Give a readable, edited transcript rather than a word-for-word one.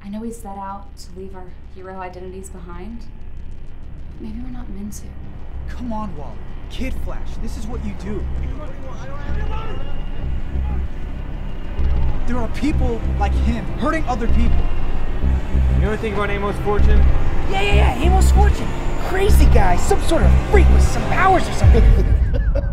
I know we set out to leave our hero identities behind. Maybe we're not meant to. Come on, Wally. Kid Flash, this is what you do. There are people like him hurting other people. You know anything about Amos's fortune? Yeah, Amos's fortune. Crazy guy, some sort of freak with some powers or something.